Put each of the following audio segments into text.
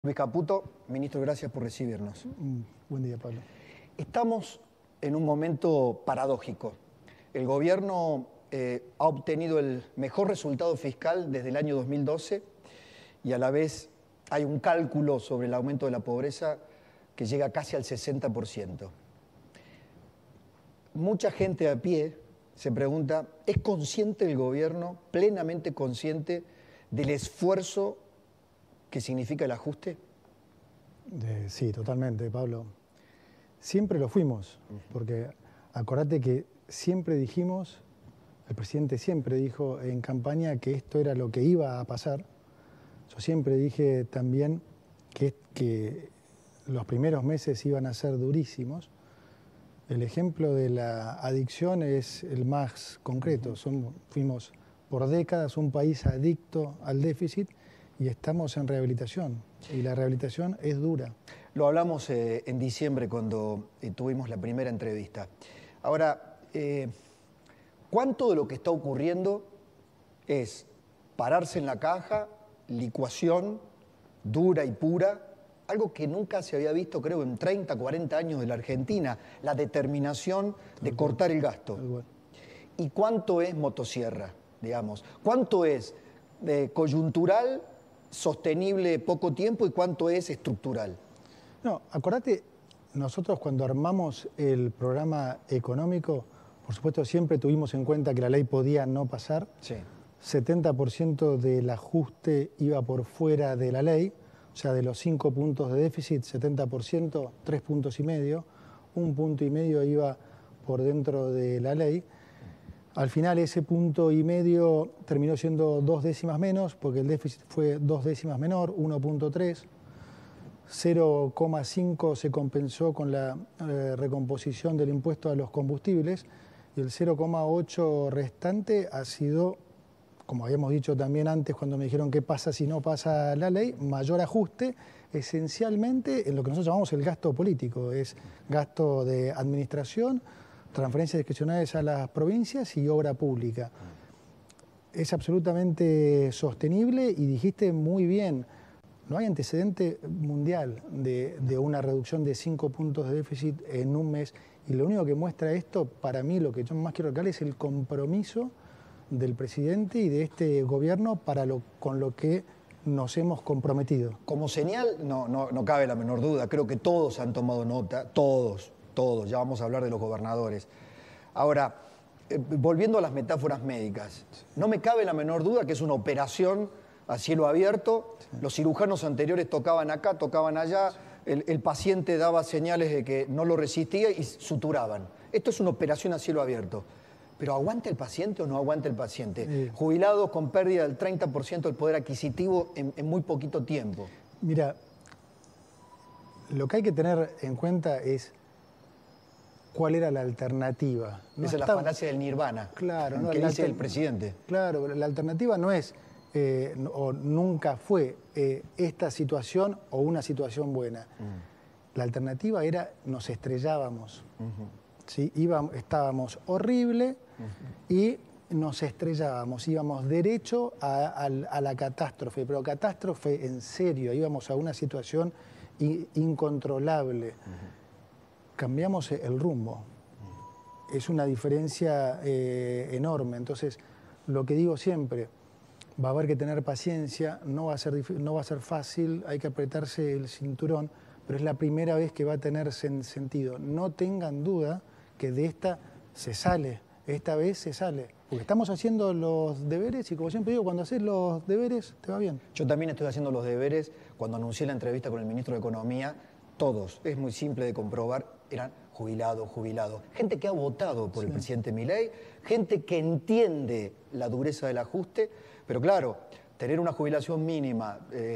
Luis Caputo, ministro, gracias por recibirnos. Buen día, Pablo. Estamos en un momento paradójico. El gobierno ha obtenido el mejor resultado fiscal desde el año 2012 y a la vez hay un cálculo sobre el aumento de la pobreza que llega casi al 60%. Mucha gente a pie se pregunta, ¿es consciente el gobierno, plenamente consciente del esfuerzo que significa el ajuste? Sí, totalmente, Pablo. Siempre lo fuimos, porque acordate que siempre dijimos, el presidente siempre dijo en campaña que esto era lo que iba a pasar. Yo siempre dije también que los primeros meses iban a ser durísimos. El ejemplo de la adicción es el más concreto. Fuimos por décadas un país adicto al déficit y estamos en rehabilitación. Y la rehabilitación es dura. Lo hablamos en diciembre cuando tuvimos la primera entrevista. Ahora, ¿cuánto de lo que está ocurriendo es pararse en la caja, licuación dura y pura, algo que nunca se había visto, creo, en 30, 40 años de la Argentina, la determinación de cortar el gasto? ¿Y cuánto es motosierra, digamos? ¿Cuánto es coyuntural, sostenible poco tiempo y cuánto es estructural? No, acordate, nosotros cuando armamos el programa económico, por supuesto siempre tuvimos en cuenta que la ley podía no pasar. Sí. 70% del ajuste iba por fuera de la ley, o sea, de los 5 puntos de déficit, 70%, 3,5 puntos, 1,5 puntos iba por dentro de la ley. Al final ese 1,5 puntos terminó siendo 2 décimas menos, porque el déficit fue 2 décimas menor, 1,3. 0,5 se compensó con la recomposición del impuesto a los combustibles y el 0,8 restante ha sido, como habíamos dicho también antes cuando me dijeron qué pasa si no pasa la ley, mayor ajuste esencialmente en lo que nosotros llamamos el gasto político, es gasto de administración, transferencias discrecionales a las provincias y obra pública. Es absolutamente sostenible y dijiste muy bien, no hay antecedente mundial de una reducción de 5 puntos de déficit en un mes y lo único que muestra esto, para mí lo que yo más quiero recalcar es el compromiso del presidente y de este gobierno con lo que nos hemos comprometido. Como señal, no cabe la menor duda, creo que todos han tomado nota, todos, ya vamos a hablar de los gobernadores. Ahora, volviendo a las metáforas médicas, no me cabe la menor duda que es una operación a cielo abierto, los cirujanos anteriores tocaban acá, tocaban allá, el paciente daba señales de que no lo resistía y suturaban. Esto es una operación a cielo abierto. ¿Pero aguanta el paciente o no aguanta el paciente? Jubilados con pérdida del 30% del poder adquisitivo en muy poquito tiempo. Mira, lo que hay que tener en cuenta es cuál era la alternativa. Esa es la falacia del nirvana, claro, que dice el presidente. Claro, la alternativa no es, o nunca fue, esta situación o una situación buena. La alternativa era nos estrellábamos. ¿Sí? Estábamos horrible y nos estrellábamos, íbamos derecho a la catástrofe, pero catástrofe en serio, íbamos a una situación incontrolable. Cambiamos el rumbo. Es una diferencia enorme. Entonces, lo que digo siempre, va a haber que tener paciencia, no va a ser fácil, hay que apretarse el cinturón, pero es la primera vez que va a tener sentido. No tengan duda que de esta se sale, esta vez se sale. Porque estamos haciendo los deberes y como siempre digo, cuando haces los deberes te va bien. Yo también estoy haciendo los deberes. Cuando anuncié la entrevista con el ministro de Economía, todos, es muy simple de comprobar, eran jubilados. Gente que ha votado por el presidente Milei, gente que entiende la dureza del ajuste, pero claro, tener una jubilación mínima,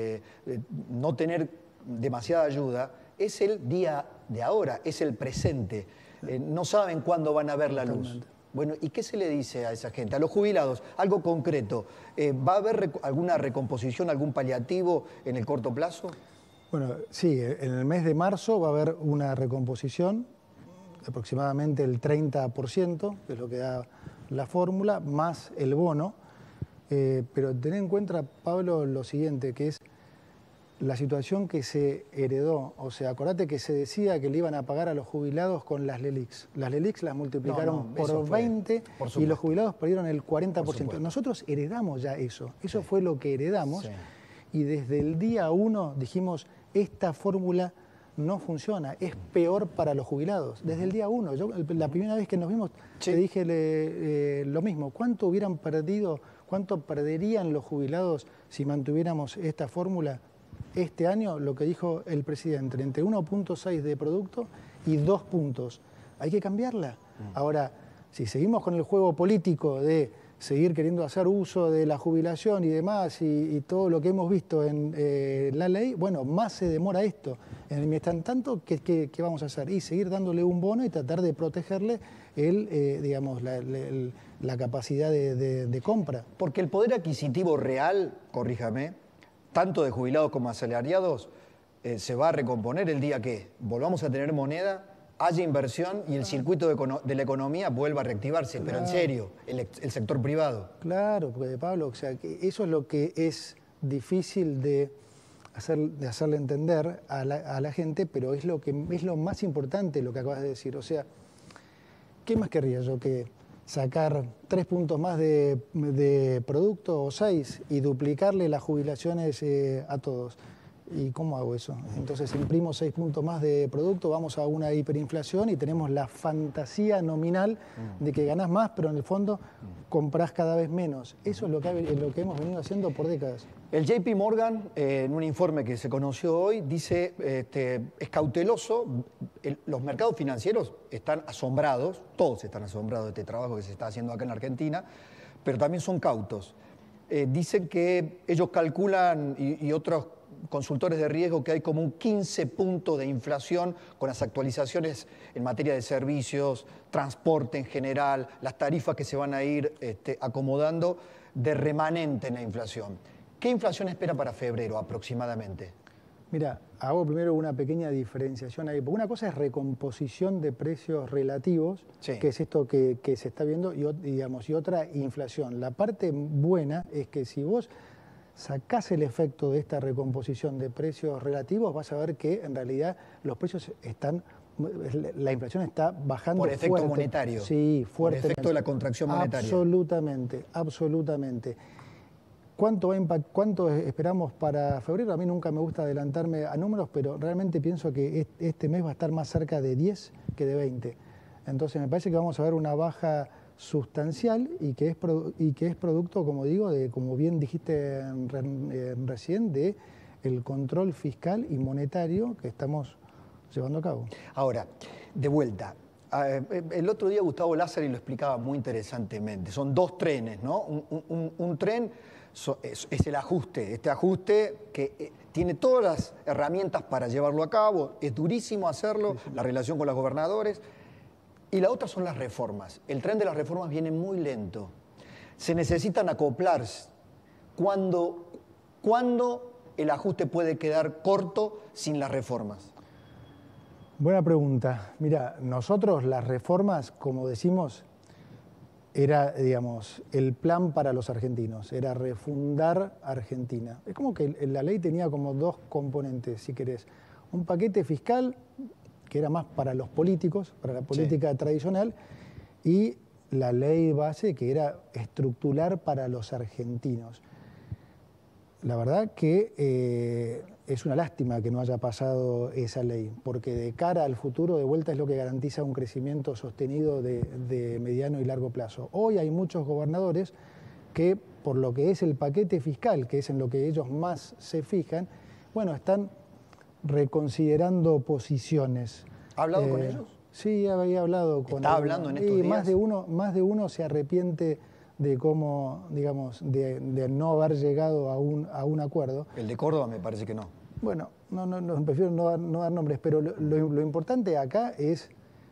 no tener demasiada ayuda, es el día de ahora, es el presente. No saben cuándo van a ver la luz. Bueno, ¿y qué se le dice a esa gente? A los jubilados, algo concreto. ¿Va a haber alguna recomposición, algún paliativo en el corto plazo? Bueno, sí, en el mes de marzo va a haber una recomposición, aproximadamente el 30%, que es lo que da la fórmula, más el bono. Pero ten en cuenta, Pablo, lo siguiente, que es la situación que se heredó. O sea, acordate que se decía que le iban a pagar a los jubilados con las LELIQs. Las LELIQs las multiplicaron por 20 y los jubilados perdieron el 40%. Nosotros heredamos ya eso. Eso fue lo que heredamos. Y desde el día 1 dijimos, esta fórmula no funciona, es peor para los jubilados. Desde el día 1. Yo, la primera vez que nos vimos, te dije lo mismo. ¿Cuánto hubieran perdido, cuánto perderían los jubilados si mantuviéramos esta fórmula? Este año, lo que dijo el presidente, entre 1.6 de producto y 2 puntos. Hay que cambiarla. Ahora, si seguimos con el juego político de seguir queriendo hacer uso de la jubilación y demás, y todo lo que hemos visto en la ley, bueno, más se demora esto. Mientras tanto, ¿qué vamos a hacer? Y seguir dándole un bono y tratar de protegerle digamos, la capacidad de compra. Porque el poder adquisitivo real, corríjame, tanto de jubilados como asalariados, se va a recomponer el día que volvamos a tener moneda, haya inversión y el circuito de la economía vuelva a reactivarse, pero en serio, el sector privado. Claro, porque Pablo, o sea, que eso es lo que es difícil de hacerle entender a la gente, pero es lo más importante lo que acabas de decir. O sea, ¿qué más querría yo que sacar 3 puntos más de producto o 6 y duplicarle las jubilaciones a todos? ¿Y cómo hago eso? Entonces imprimo 6 puntos más de producto, vamos a una hiperinflación y tenemos la fantasía nominal de que ganás más, pero en el fondo comprás cada vez menos. Eso es lo que hemos venido haciendo por décadas. El JP Morgan, en un informe que se conoció hoy, dice, es cauteloso, los mercados financieros están asombrados, todos están asombrados de este trabajo que se está haciendo acá en la Argentina, pero también son cautos. Dicen que ellos calculan, y otros consultores de riesgo, que hay como un 15 puntos de inflación con las actualizaciones en materia de servicios, transporte en general, las tarifas que se van a ir acomodando de remanente en la inflación. ¿Qué inflación espera para febrero aproximadamente? Mira, hago primero una pequeña diferenciación ahí, porque una cosa es recomposición de precios relativos, que es esto que se está viendo, y otra inflación. La parte buena es que si vos sacás el efecto de esta recomposición de precios relativos, vas a ver que en realidad los precios la inflación está bajando por efecto fuerte. Monetario. Sí, fuerte. Por efecto de la contracción monetaria. Absolutamente, absolutamente. ¿Cuánto esperamos para febrero? A mí nunca me gusta adelantarme a números, pero realmente pienso que este mes va a estar más cerca de 10 que de 20. Entonces me parece que vamos a ver una baja sustancial y que es producto, como digo, como bien dijiste recién, de el control fiscal y monetario que estamos llevando a cabo. Ahora, de vuelta, el otro día Gustavo Lázari lo explicaba muy interesantemente. Son 2 trenes, ¿no? Un tren es el ajuste, este ajuste que tiene todas las herramientas para llevarlo a cabo, es durísimo hacerlo, la relación con los gobernadores. Y la otra son las reformas. El tren de las reformas viene muy lento. Se necesitan acoplarse. ¿Cuándo el ajuste puede quedar corto sin las reformas? Buena pregunta. Mira, nosotros las reformas, como decimos, era, digamos, el plan para los argentinos, era refundar Argentina. Es como que la ley tenía como 2 componentes, si querés. Un paquete fiscal, que era más para los políticos, para la política tradicional, y la ley base, que era estructural para los argentinos. La verdad que es una lástima que no haya pasado esa ley, porque de cara al futuro, de vuelta, es lo que garantiza un crecimiento sostenido de mediano y largo plazo. Hoy hay muchos gobernadores que, por lo que es el paquete fiscal, que es en lo que ellos más se fijan, bueno, están reconsiderando posiciones. ¿Ha hablado con ellos? Sí, había hablado con ellos. ¿Está hablando en estos días? Más de uno se arrepiente de cómo, digamos, de no haber llegado a un acuerdo. El de Córdoba me parece que no. Bueno, no prefiero no dar nombres, pero lo importante acá es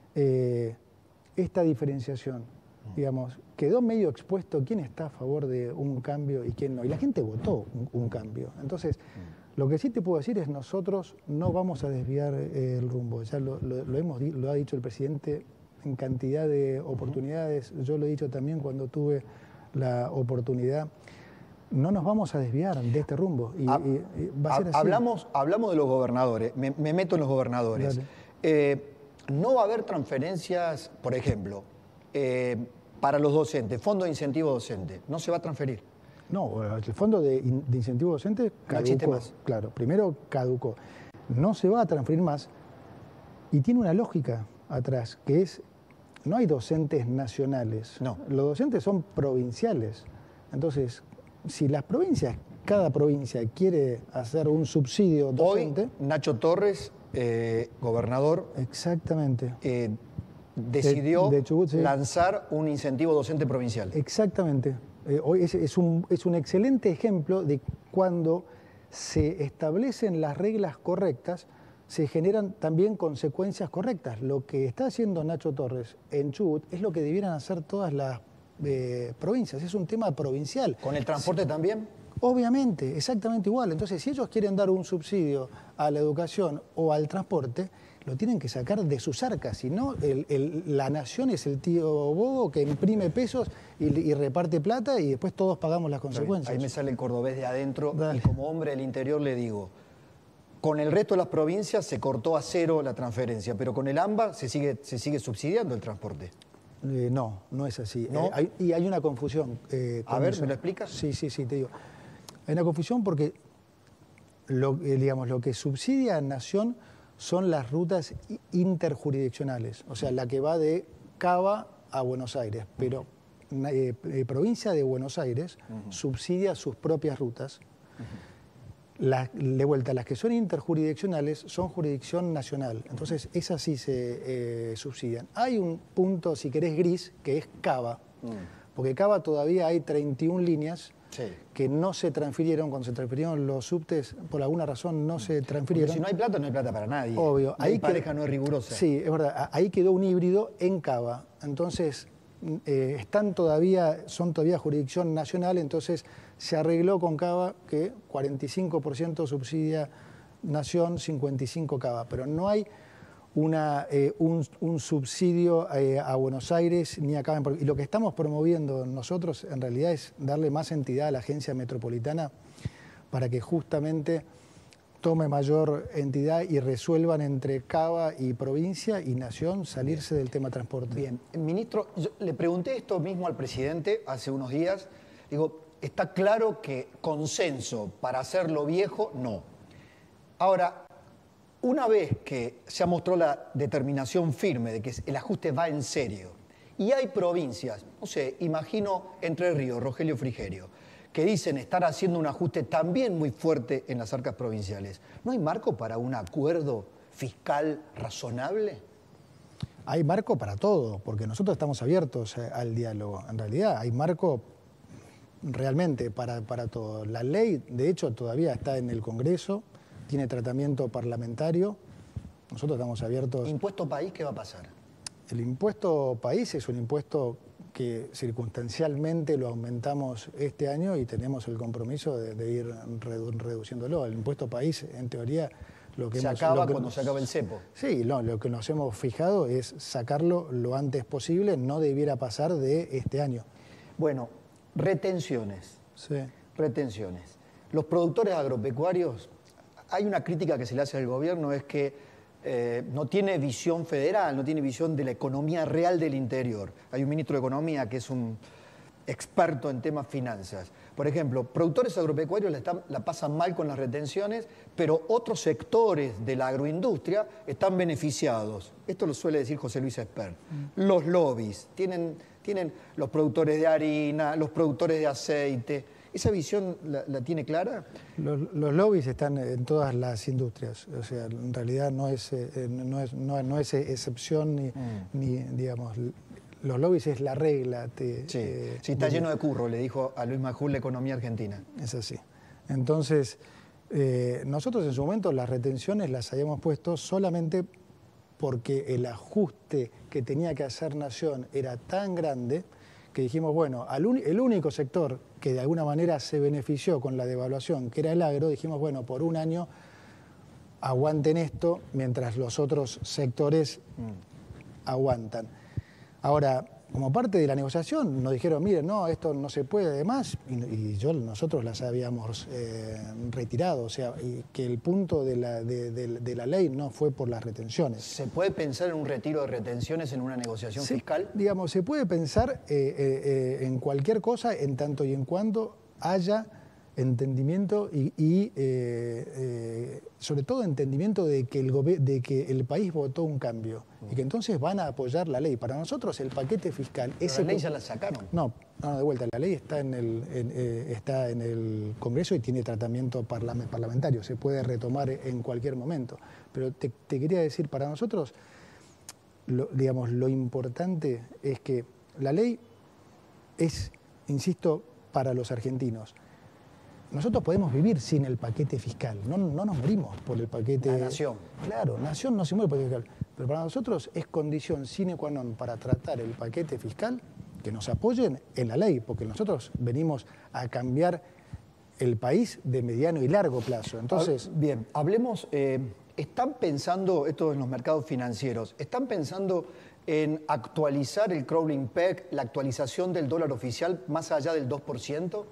esta diferenciación. Digamos, quedó medio expuesto quién está a favor de un cambio y quién no. Y la gente votó un cambio. Entonces, lo que sí te puedo decir es nosotros no vamos a desviar el rumbo. Ya lo ha dicho el presidente en cantidad de oportunidades. Yo lo he dicho también cuando tuve la oportunidad. no nos vamos a desviar de este rumbo. Y va a ser así. Hablamos de los gobernadores, me meto en los gobernadores. No va a haber transferencias, por ejemplo, para los docentes, fondo de incentivo docente, no se va a transferir. No, el fondo de incentivo docente caducó. Claro, primero caducó. No se va a transferir más y tiene una lógica atrás, que es, no hay docentes nacionales. No. Los docentes son provinciales. Entonces, si las provincias, cada provincia quiere hacer un subsidio docente... Hoy, Nacho Torres, gobernador... Exactamente. Decidió de Chubut, sí, lanzar un incentivo docente provincial. Exactamente. Hoy es un excelente ejemplo de cuando se establecen las reglas correctas, se generan también consecuencias correctas. Lo que está haciendo Nacho Torres en Chubut es lo que debieran hacer todas las provincias, es un tema provincial. ¿Con el transporte también? Obviamente, exactamente igual. Entonces, si ellos quieren dar un subsidio a la educación o al transporte, lo tienen que sacar de sus arcas, si no, la nación es el tío bobo que imprime pesos y reparte plata y después todos pagamos las consecuencias. Ahí me sale el cordobés de adentro. Dale. Y como hombre del interior le digo, con el resto de las provincias se cortó a cero la transferencia, pero con el AMBA se sigue subsidiando el transporte. No es así. ¿No? Y hay una confusión. A ver, eso. ¿me lo explicas? Sí, te digo. Hay una confusión porque lo que subsidia a Nación son las rutas interjurisdiccionales, o sea, la que va de Cava a Buenos Aires, pero provincia de Buenos Aires subsidia sus propias rutas. De vuelta, las que son interjurisdiccionales son jurisdicción nacional, entonces esas sí se subsidian. Hay un punto, si querés, gris, que es Cava, porque Cava todavía hay 31 líneas que no se transfirieron. Cuando se transfirieron los subtes, por alguna razón no se transfirieron. Porque si no hay plata para nadie. Obvio. Ahí pareja no es rigurosa. Sí, es verdad. Ahí quedó un híbrido en Cava. Entonces, son todavía jurisdicción nacional, entonces se arregló con Cava que 45% subsidia Nación, 55% Cava. Pero no hay un subsidio a Buenos Aires ni a Cava. Y lo que estamos promoviendo nosotros en realidad es darle más entidad a la agencia metropolitana para que justamente tome mayor entidad y resuelvan entre Cava y provincia y Nación salirse del tema transporte. Bien, ministro, yo le pregunté esto mismo al presidente hace unos días. Digo, está claro que consenso para hacerlo viejo, no. Ahora, una vez que se ha mostrado la determinación firme de que el ajuste va en serio, y hay provincias, no sé, imagino Entre Ríos, Rogelio Frigerio, que dicen estar haciendo un ajuste también muy fuerte en las arcas provinciales, ¿no hay marco para un acuerdo fiscal razonable? Hay marco para todo, porque nosotros estamos abiertos al diálogo. En realidad hay marco realmente para todo. La ley, de hecho, todavía está en el Congreso, tiene tratamiento parlamentario, nosotros estamos abiertos. ¿Impuesto país qué va a pasar? El impuesto país es un impuesto que circunstancialmente lo aumentamos este año y tenemos el compromiso de ir reduciéndolo. El impuesto país, en teoría, se acaba cuando se acaba el cepo. Sí, lo que nos hemos fijado es sacarlo lo antes posible, no debiera pasar de este año. Bueno, retenciones. Sí. Retenciones. Los productores agropecuarios, hay una crítica que se le hace al gobierno, es que no tiene visión federal, no tiene visión de la economía real del interior. Hay un ministro de Economía que es un experto en temas finanzas. Por ejemplo, productores agropecuarios la pasan mal con las retenciones, pero otros sectores de la agroindustria están beneficiados. Esto lo suele decir José Luis Espert. Los lobbies, tienen los productores de harina, los productores de aceite. ¿Esa visión la tiene clara? Los lobbies están en todas las industrias, o sea, en realidad no es excepción ni digamos, los lobbies es la regla. Sí, está lleno de curro, le dijo a Luis Majul la economía argentina. Es así. Entonces, nosotros en su momento las retenciones las habíamos puesto solamente porque el ajuste que tenía que hacer Nación era tan grande que dijimos, bueno, el único sector que de alguna manera se benefició con la devaluación, que era el agro, dijimos, bueno, por un año aguanten esto mientras los otros sectores aguantan. Ahora, como parte de la negociación nos dijeron, miren, no, esto no se puede además, y nosotros las habíamos retirado, o sea, y que el punto de la ley no fue por las retenciones. ¿Se puede pensar en un retiro de retenciones en una negociación fiscal? Digamos, se puede pensar en cualquier cosa en tanto y en cuanto haya entendimiento y sobre todo entendimiento de que el país votó un cambio y que entonces van a apoyar la ley. Para nosotros el paquete fiscal... ¿La ley ya la sacaron? No, de vuelta, la ley está en el Congreso y tiene tratamiento parlamentario, se puede retomar en cualquier momento. Pero te quería decir, para nosotros, lo importante es que la ley es, insisto, para los argentinos. Nosotros podemos vivir sin el paquete fiscal, no nos morimos por el paquete... La nación. Claro, nación no se muere por el paquete fiscal, pero para nosotros es condición sine qua non para tratar el paquete fiscal que nos apoyen en la ley, porque nosotros venimos a cambiar el país de mediano y largo plazo. Entonces... Bien, hablemos, ¿están pensando, esto en los mercados financieros, están pensando en actualizar el crawling peg, la actualización del dólar oficial más allá del 2%?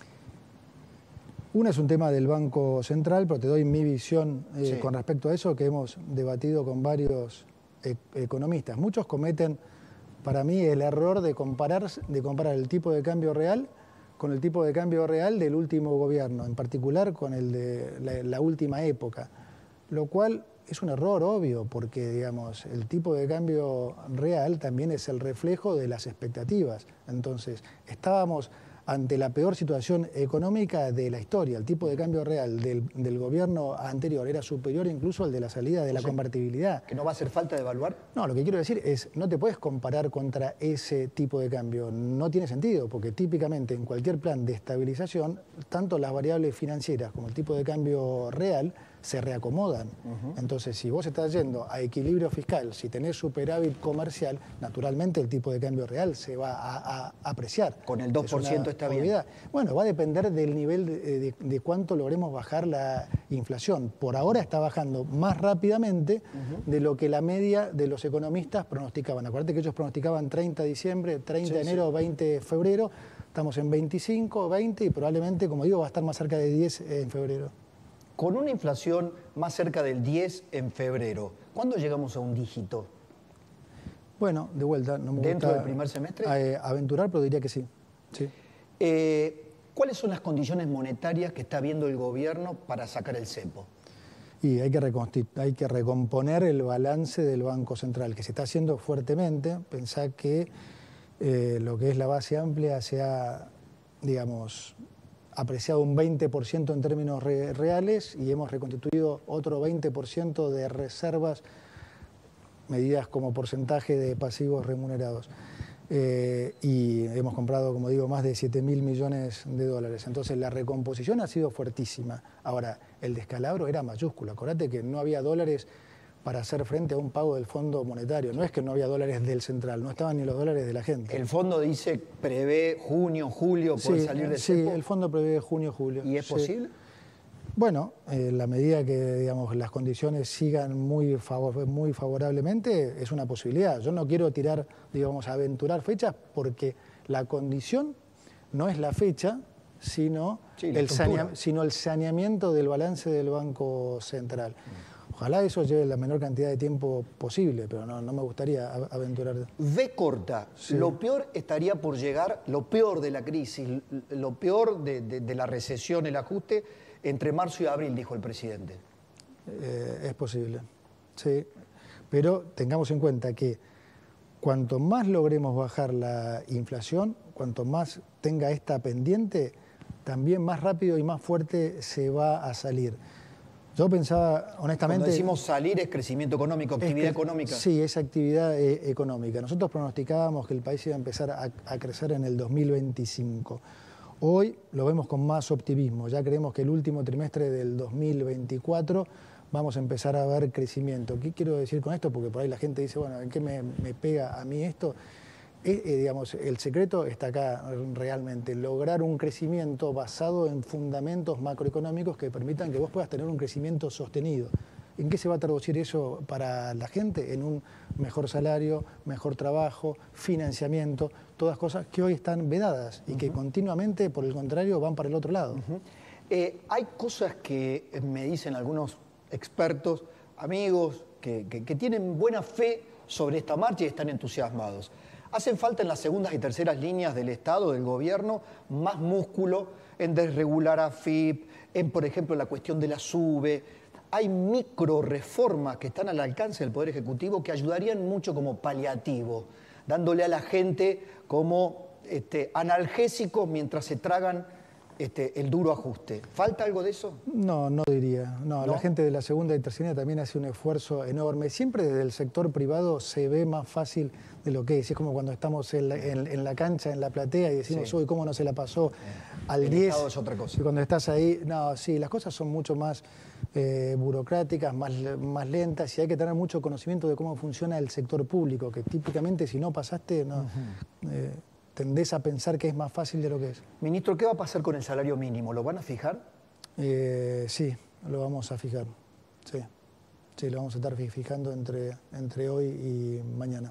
Una es un tema del Banco Central, pero te doy mi visión Sí. con respecto a eso, que hemos debatido con varios economistas. Muchos cometen, para mí, el error de comparar el tipo de cambio real con el tipo de cambio real del último gobierno, en particular con el de la última época, lo cual es un error obvio, porque digamos, el tipo de cambio real también es el reflejo de las expectativas. Entonces, estábamos ante la peor situación económica de la historia. El tipo de cambio real del gobierno anterior era superior incluso al de la salida de la convertibilidad. ¿Que no va a hacer falta devaluar? No, lo que quiero decir es, no te puedes comparar contra ese tipo de cambio. No tiene sentido, porque típicamente en cualquier plan de estabilización, tanto las variables financieras como el tipo de cambio real se reacomodan. Entonces, si vos estás yendo a equilibrio fiscal, si tenés superávit comercial, naturalmente el tipo de cambio real se va a apreciar. Con el 2% está bien. Bueno, va a depender del nivel de cuánto logremos bajar la inflación. Por ahora está bajando más rápidamente de lo que la media de los economistas pronosticaban. Acuérdate que ellos pronosticaban 30 de diciembre, 30 de enero, 20 de febrero. Estamos en 25, 20 y probablemente, como digo, va a estar más cerca de 10 en febrero. Con una inflación más cerca del 10 en febrero, ¿cuándo llegamos a un dígito? Bueno, de vuelta, no me ¿Dentro gusta del primer semestre? Aventurar, pero diría que sí. Sí. ¿Cuáles son las condiciones monetarias que está viendo el gobierno para sacar el cepo? Y hay que recomponer el balance del Banco Central, que se está haciendo fuertemente. Pensá que lo que es la base amplia se ha, digamos, apreciado un 20% en términos reales y hemos reconstituido otro 20% de reservas medidas como porcentaje de pasivos remunerados. Y hemos comprado, como digo, más de 7.000 millones de dólares. Entonces la recomposición ha sido fuertísima. Ahora, el descalabro era mayúsculo. Acordate que no había dólares para hacer frente a un pago del Fondo Monetario. No es que no había dólares del central, no estaban ni los dólares de la gente. El fondo dice, prevé junio, julio, poder salir de cepo. Sí, el fondo prevé junio, julio. ¿Y es posible? Bueno, la medida que digamos, las condiciones sigan muy favorablemente, es una posibilidad. Yo no quiero aventurar fechas, porque la condición no es la fecha, sino el saneamiento del balance del Banco Central. Ojalá eso lleve la menor cantidad de tiempo posible, pero no me gustaría aventurar. V corta, sí. Lo peor estaría por llegar, lo peor de la crisis, lo peor de la recesión, el ajuste, entre marzo y abril, dijo el presidente. Es posible, sí. Pero tengamos en cuenta que cuanto más logremos bajar la inflación, cuanto más tenga esta pendiente, también más rápido y más fuerte se va a salir. Yo pensaba, honestamente... Cuando decimos salir es crecimiento económico, actividad económica. Sí, es actividad económica. Nosotros pronosticábamos que el país iba a empezar a crecer en el 2025. Hoy lo vemos con más optimismo. Ya creemos que el último trimestre del 2024 vamos a empezar a ver crecimiento. ¿Qué quiero decir con esto? Porque por ahí la gente dice, bueno, ¿en qué me pega a mí esto? Digamos, el secreto está acá realmente, lograr un crecimiento basado en fundamentos macroeconómicos que permitan que vos puedas tener un crecimiento sostenido. ¿En qué se va a traducir eso para la gente? En un mejor salario, mejor trabajo, financiamiento, todas cosas que hoy están vedadas y que continuamente, por el contrario, van para el otro lado. Hay cosas que me dicen algunos expertos, amigos, que tienen buena fe sobre esta marcha y están entusiasmados. Hacen falta en las segundas y terceras líneas del Estado, del gobierno, más músculo en desregular AFIP, en, por ejemplo, la cuestión de la SUBE. Hay micro reformas que están al alcance del Poder Ejecutivo que ayudarían mucho como paliativo, dándole a la gente como analgésicos mientras se tragan el duro ajuste. ¿Falta algo de eso? No, no diría. No, ¿No? La gente de la segunda y tercera línea también hace un esfuerzo enorme. Siempre desde el sector privado se ve más fácil de lo que es. Es como cuando estamos en la cancha, en la platea y decimos, Sí. uy, ¿cómo no se la pasó al El 10? Estado es otra cosa. Y cuando estás ahí, no, sí, las cosas son mucho más burocráticas, más lentas y hay que tener mucho conocimiento de cómo funciona el sector público, que típicamente si no pasaste, no, tendés a pensar que es más fácil de lo que es. Ministro, ¿qué va a pasar con el salario mínimo? ¿Lo van a fijar? Sí, lo vamos a fijar. Sí, sí, lo vamos a estar fijando entre hoy y mañana.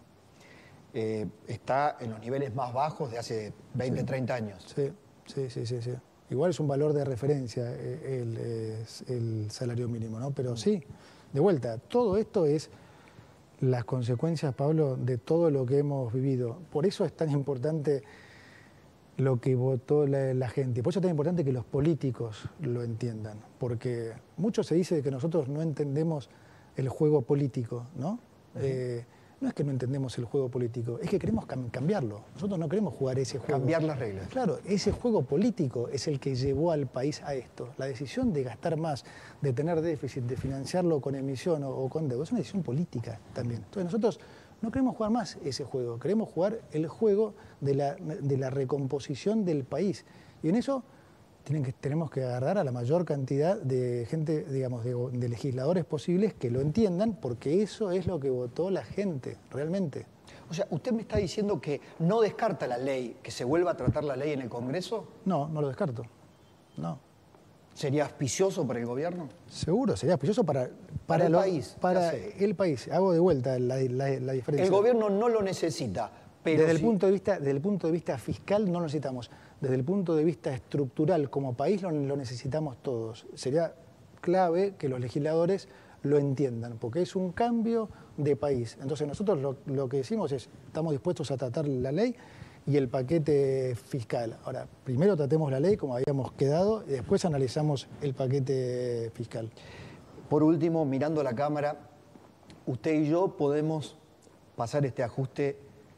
Está en los niveles más bajos de hace 20, Sí. 30 años. Sí. Igual es un valor de referencia el salario mínimo, ¿no? Pero sí, de vuelta, todo esto es las consecuencias, Pablo, de todo lo que hemos vivido. Por eso es tan importante lo que votó la gente. Por eso es tan importante que los políticos lo entiendan. Porque mucho se dice de que nosotros no entendemos el juego político, ¿no? No es que no entendemos el juego político, es que queremos cambiarlo. Nosotros no queremos jugar ese juego. Cambiar las reglas. Claro, ese juego político es el que llevó al país a esto. La decisión de gastar más, de tener déficit, de financiarlo con emisión o con deuda, es una decisión política también. Entonces nosotros no queremos jugar más ese juego, queremos jugar el juego de la recomposición del país. Y en eso tenemos que agarrar a la mayor cantidad de gente, digamos, de legisladores posibles que lo entiendan, porque eso es lo que votó la gente, realmente. O sea, ¿usted me está diciendo que no descarta la ley, que se vuelva a tratar la ley en el Congreso? No, no lo descarto. No. ¿Sería auspicioso para el gobierno? Seguro, sería auspicioso para el país. Para el país. Hago de vuelta la diferencia. El gobierno no lo necesita, pero desde el sí- punto de vista fiscal no lo necesitamos. Desde el punto de vista estructural, como país, lo necesitamos todos. Sería clave que los legisladores lo entiendan, porque es un cambio de país. Entonces nosotros lo que decimos es, estamos dispuestos a tratar la ley y el paquete fiscal. Ahora, primero tratemos la ley como habíamos quedado y después analizamos el paquete fiscal. Por último, mirando a la cámara, usted y yo podemos pasar este ajuste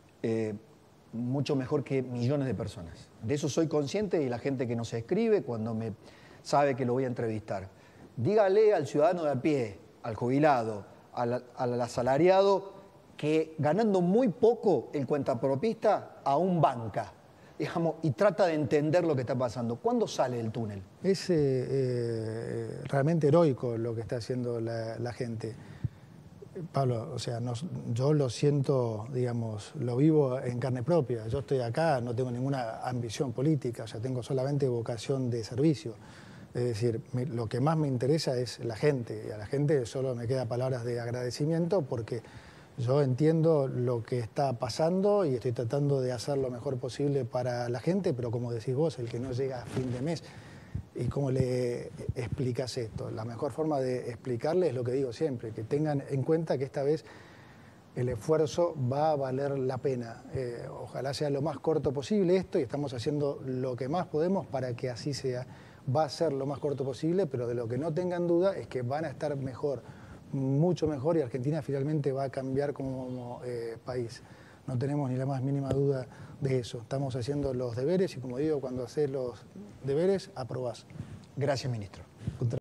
mucho mejor que millones de personas. De eso soy consciente y la gente que nos escribe cuando me sabe que lo voy a entrevistar. Dígale al ciudadano de a pie, al jubilado, al asalariado, que ganando muy poco el cuentapropista aún banca, digamos, y trata de entender lo que está pasando. ¿Cuándo sale del túnel? Es realmente heroico lo que está haciendo la gente. Pablo, o sea, yo lo siento, digamos, lo vivo en carne propia. Yo estoy acá, no tengo ninguna ambición política, o sea, tengo solamente vocación de servicio. Es decir, lo que más me interesa es la gente, y a la gente solo me queda palabras de agradecimiento porque yo entiendo lo que está pasando y estoy tratando de hacer lo mejor posible para la gente, pero como decís vos, el que no llega a fin de mes, ¿y cómo le explicas esto? La mejor forma de explicarle es lo que digo siempre, que tengan en cuenta que esta vez el esfuerzo va a valer la pena. Ojalá sea lo más corto posible esto y estamos haciendo lo que más podemos para que así sea. Va a ser lo más corto posible, pero de lo que no tengan duda es que van a estar mejor, mucho mejor, y Argentina finalmente va a cambiar como país. No tenemos ni la más mínima duda de eso. Estamos haciendo los deberes y, como digo, cuando haces los deberes, aprobás. Gracias, ministro.